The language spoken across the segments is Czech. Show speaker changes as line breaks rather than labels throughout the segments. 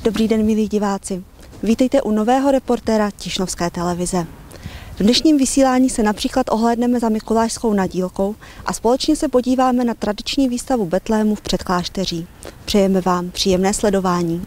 Dobrý den, milí diváci. Vítejte u nového reportéra Tišnovské televize. V dnešním vysílání se například ohlédneme za mikulášskou nadílkou a společně se podíváme na tradiční výstavu Betlému v Předklášteří. Přejeme vám příjemné sledování.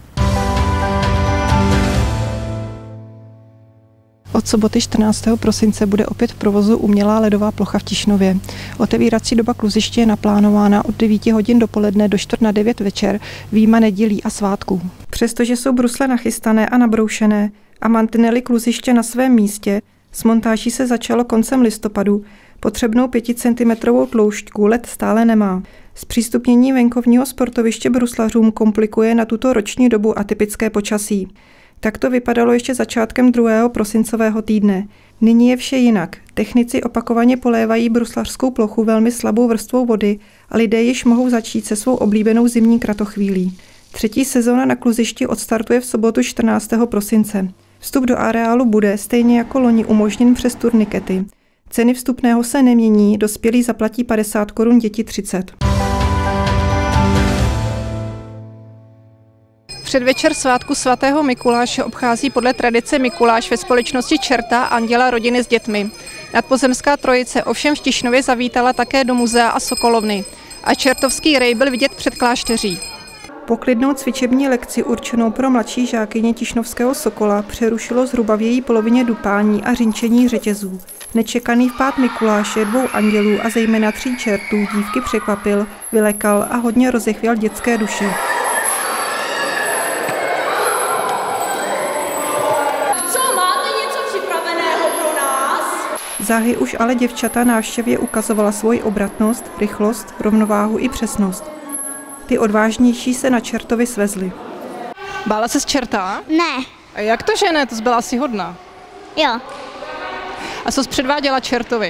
Od soboty 14. prosince bude opět v provozu umělá ledová plocha v Tišnově. Otevírací doba kluziště je naplánována od 9 hodin dopoledne do 8:45 večer, vyjma nedělí a svátků. Přestože jsou brusle nachystané a nabroušené a mantinely kluziště na svém místě, s montáží se začalo koncem listopadu. Potřebnou 5 cm tloušťku led stále nemá. Zpřístupnění venkovního sportoviště bruslařům komplikuje na tuto roční dobu atypické počasí. Tak to vypadalo ještě začátkem 2. prosincového týdne. Nyní je vše jinak. Technici opakovaně polévají bruslařskou plochu velmi slabou vrstvou vody a lidé již mohou začít se svou oblíbenou zimní kratochvílí. 3. sezóna na kluzišti odstartuje v sobotu 14. prosince. Vstup do areálu bude, stejně jako loni, umožněn přes turnikety. Ceny vstupného se nemění, dospělí zaplatí 50 korun, děti 30. Předvečer svátku svatého Mikuláše obchází podle tradice Mikuláš ve společnosti čerta anděla rodiny s dětmi. Nadpozemská trojice ovšem v Tišnově zavítala také do muzea a sokolovny a čertovský rej byl vidět před klášteří. Poklidnou cvičební lekci určenou pro mladší žákyně tišnovského Sokola přerušilo zhruba v její polovině dupání a řinčení řetězů. Nečekaný vpád Mikuláše, 2 andělů a zejména 3 čertů dívky překvapil, vylekal a hodně rozechvěl dětské duše. Záhy už ale děvčata návštěvě ukazovala svoji obratnost, rychlost, rovnováhu i přesnost. Ty odvážnější se na čertovi svezly. Bála ses čerta?
Ne.
A jak to, že ne? To jsi byla asi hodná.
Jo.
A co jsi předváděla čertovi?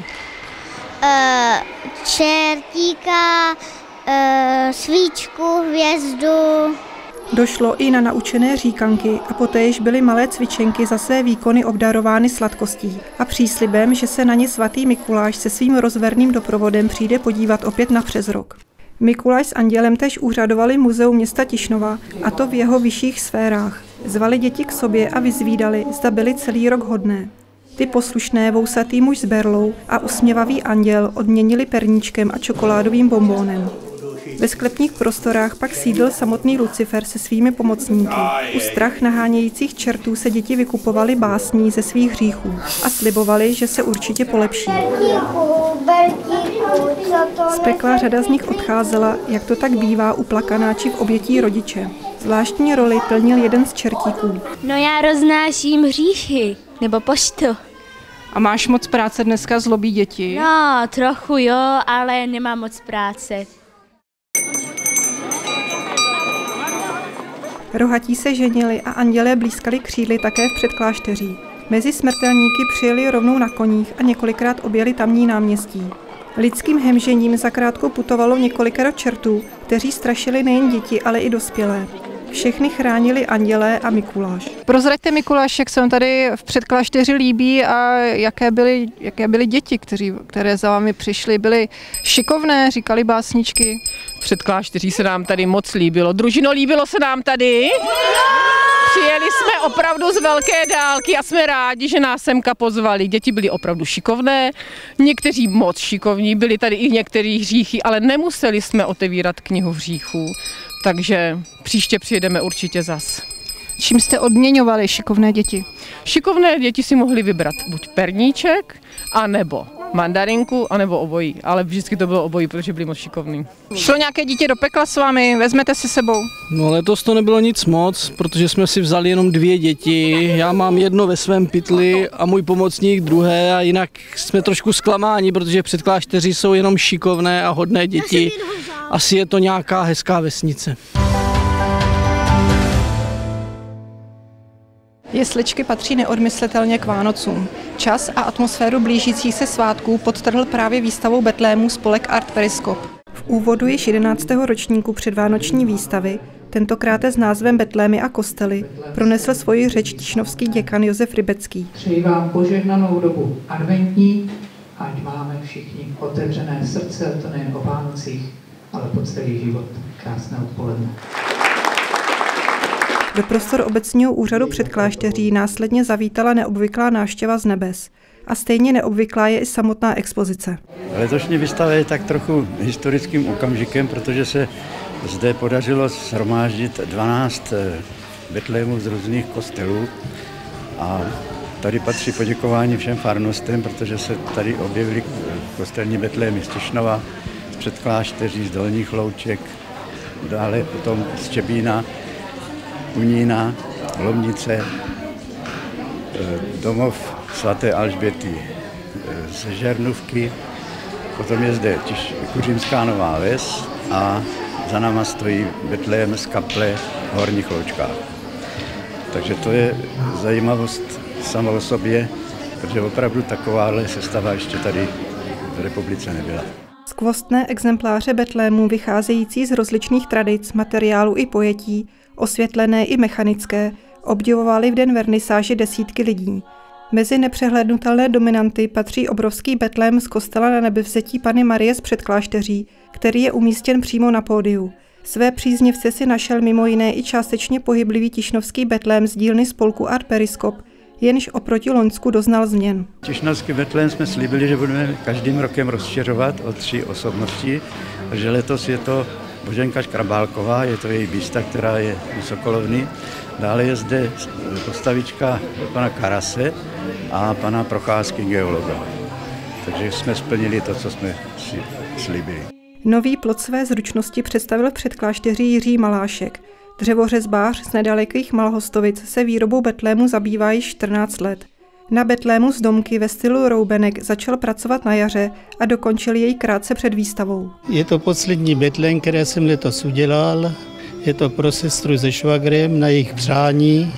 Čertíka, svíčku, hvězdu.
Došlo i na naučené říkanky a poté již byly malé cvičenky za své výkony obdarovány sladkostí a příslibem, že se na ně svatý Mikuláš se svým rozverným doprovodem přijde podívat opět na přes rok. Mikuláš s andělem též úřadovali muzeum města Tišnova, a to v jeho vyšších sférách. Zvali děti k sobě a vyzvídali, zda byli celý rok hodné. Ty poslušné vousatý muž s berlou a usměvavý anděl odměnili perníčkem a čokoládovým bonbónem. Ve sklepních prostorách pak sídl samotný Lucifer se svými pomocníky. U strach nahánějících čertů se děti vykupovaly básní ze svých hříchů a slibovali, že se určitě polepší. Z pekla řada z nich odcházela, jak to tak bývá u plakanáči v obětí rodiče. Zvláštní roli plnil jeden z čertíků.
No já roznáším hříchy, nebo poštu.
A máš moc práce dneska, zlobí děti?
No, trochu jo, ale nemám moc práce.
Rohatí se ženili a andělé blízkali křídly také v Předklášteří. Mezi smrtelníky přijeli rovnou na koních a několikrát objeli tamní náměstí. Lidským hemžením zakrátko putovalo několikero čertů, kteří strašili nejen děti, ale i dospělé. Všechny chránili andělé a Mikuláš. Prozraďte, Mikuláš, jak se vám tady v Předklášteři líbí a jaké byly děti, které za vámi přišly. Byly šikovné, říkali básničky.
V Předklášteří se nám tady moc líbilo. Družino, líbilo se nám tady? Přijeli jsme opravdu z velké dálky a jsme rádi, že nás semka pozvali. Děti byly opravdu šikovné, někteří moc šikovní, byli tady i některý hříchy, ale nemuseli jsme otevírat knihu hříchů. Takže příště přijedeme určitě zas.
Čím jste odměňovali šikovné děti?
Šikovné děti si mohly vybrat buď perníček, anebo mandarinku, anebo obojí. Ale vždycky to bylo obojí, protože byli moc šikovní.
Šlo nějaké dítě do pekla s vámi? Vezmete si sebou?
No letos to nebylo nic moc, protože jsme si vzali jenom 2 děti. Já mám jedno ve svém pytli a můj pomocník druhé a jinak jsme trošku zklamáni, protože Předklášteři jsou jenom šikovné a hodné děti. Asi je to nějaká hezká vesnice.
Jesličky patří neodmyslitelně k Vánocům. Čas a atmosféru blížících se svátků podtrhl právě výstavou Betlému spolek Art Periskop. V úvodu již 11. ročníku předvánoční výstavy, tentokrát s názvem Betlémy a kostely, pronesl svoji řeč tišnovský děkan Josef Rybecký.
Přeji vám požehnanou dobu adventní, ať máme všichni otevřené srdce, to nejen o Vánocích, ale po celý život. Krásné odpoledne.
Do prostor obecního úřadu Předklášteří následně zavítala neobvyklá návštěva z nebes. A stejně neobvyklá je i samotná expozice.
Letošní výstava je tak trochu historickým okamžikem, protože se zde podařilo shromáždit 12 betlémů z různých kostelů a tady patří poděkování všem farnostem, protože se tady objevily kostelní betlémy z Tišnova, z Předklášteří, z Dolních Louček, dále potom z Čebína, Unína, Lomnice, domov svaté Alžběty z Žernůvky, potom je zde Kuřímská Nová Ves a za náma stojí betlém z kaple v Horních Loučkách. Takže to je zajímavost sama o sobě, protože opravdu takováhle sestava ještě tady v republice nebyla.
Skvostné exempláře betlémů vycházející z rozličných tradic, materiálů i pojetí, osvětlené i mechanické, obdivovali v den vernisáže desítky lidí. Mezi nepřehlédnutelné dominanty patří obrovský betlém z kostela Na Nebevzetí Panny Marie z Předklášteří, který je umístěn přímo na pódiu. Své příznivce si našel mimo jiné i částečně pohyblivý tišnovský betlém z dílny spolku Art Periskop, jenž oproti loňsku doznal změn.
Tišnovský betlém jsme slíbili, že budeme každým rokem rozšiřovat o 3 osobnosti, takže letos je to Boženka Škrabálková, je to její bísta, která je u Sokolovny. Dále je zde postavička pana Karase a pana Procházky geologa. Takže jsme splnili to, co jsme si slíbili.
Nový plot své zručnosti představil v Předklášteří Jiří Malášek. Dřevořezbář z nedalekých Malhostovic se výrobou betlému zabývá již 14 let. Na betlému z domky ve stylu roubenek začal pracovat na jaře a dokončil jej krátce před výstavou.
Je to poslední betlém, které jsem letos udělal. Je to pro sestru se švagrem na jejich přání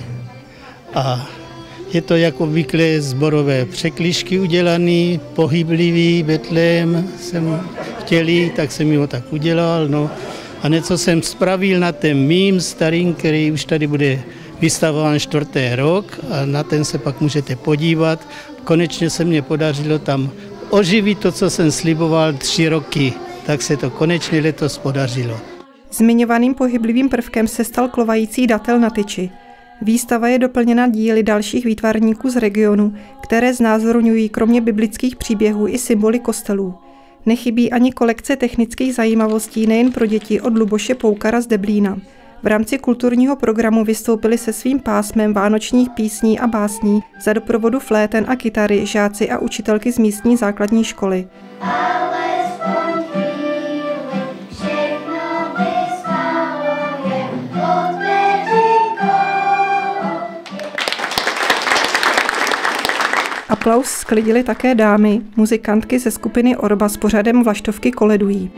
a je to jako obvykle zborové překližky udělaný, pohyblivý betlém jsem chtěl, tak jsem ho tak udělal. No. A něco jsem spravil na ten mým starým, který už tady bude vystavován 4. rok a na ten se pak můžete podívat. Konečně se mně podařilo tam oživit to, co jsem sliboval 3 roky, tak se to konečně letos podařilo.
Zmiňovaným pohyblivým prvkem se stal klovající datel na tyči. Výstava je doplněna díly dalších výtvarníků z regionu, které znázorňují kromě biblických příběhů i symboly kostelů. Nechybí ani kolekce technických zajímavostí nejen pro děti od Luboše Poukara z Deblína. V rámci kulturního programu vystoupili se svým pásmem vánočních písní a básní za doprovodu fléten a kytary žáci a učitelky z místní základní školy. Aplaus sklidily také dámy, muzikantky ze skupiny Orba s pořadem Vlaštovky koledují.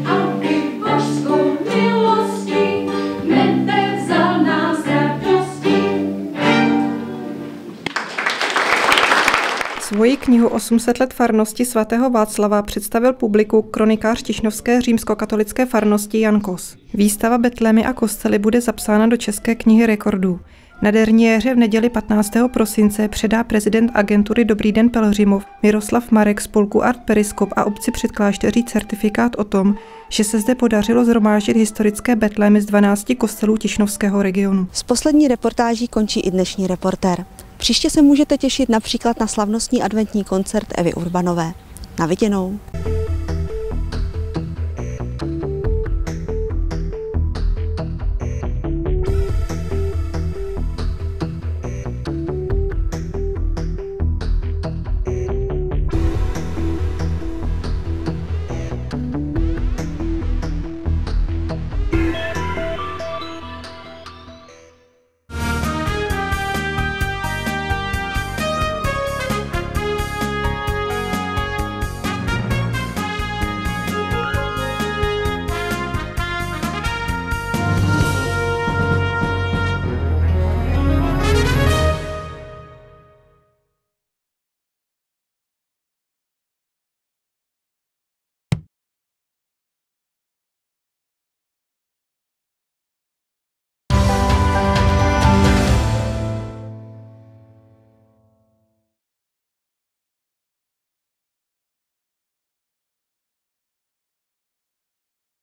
Svoji knihu 800 let farnosti svatého Václava představil publiku kronikář tišnovské římskokatolické farnosti Jan Kos. Výstava Betlémy a kostely bude zapsána do České knihy rekordů. Na derniéře v neděli 15. prosince předá prezident agentury Dobrý den Pelhřimov Miroslav Marek spolku Art Periskop a obci Předklášteří certifikát o tom, že se zde podařilo shromáždit historické betlémy z 12 kostelů tišnovského regionu.
S poslední reportáží končí i dnešní Reportér. Příště se můžete těšit například na slavnostní adventní koncert Evy Urbanové. Na viděnou.